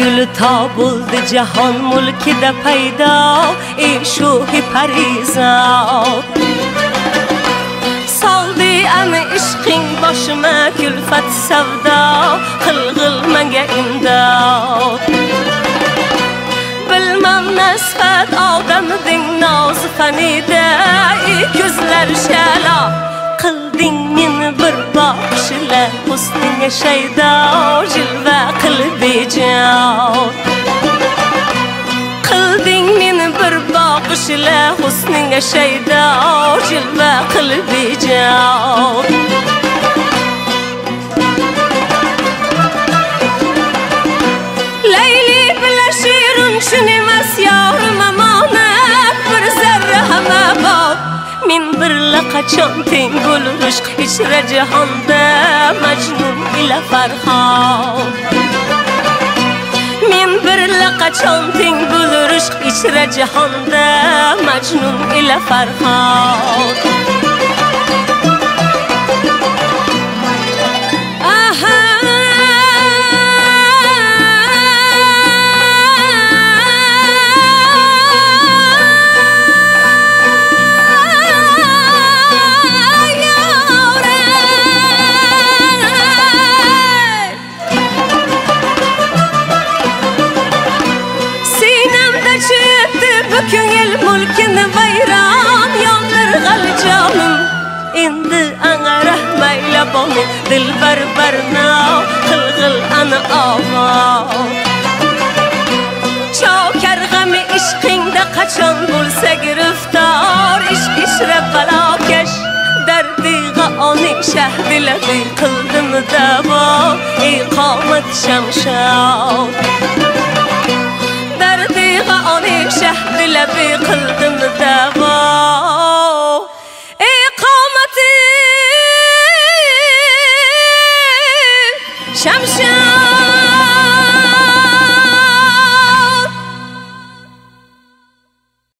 gül ta buldu jahon mulkida paydo ey shohi parizod soldi ami ishqing boshima kulfat savdo qilg'il menga imdod bilmam nasfat odamding noz fanida ey ko'zlar shala qilding meni bir boqishla husninga shaydo jilva qilib bejod qilding meni bir boqishla husninga shaydo jilva qilib bejod Layli bilan shirin shunimas yorim amonat bir zarra ham abod men birla qachon teng bo'lur ishq ichra jahonda majnun ila farhod men birla qachon teng bo'lur ishq ichra jahonda majnun ila farhod Ko'ngil mulkini bayram yondirg'al jonim endi anga mayla bomi dilbar barno qilg'il ana ovoz chokar g'ami ishqingda qachon bo'lsa giriftor ishq ishra balokash dardiga oning shahdilabi qildim davo ey qomat shamshod dardiga oning shahdilabi qildim davo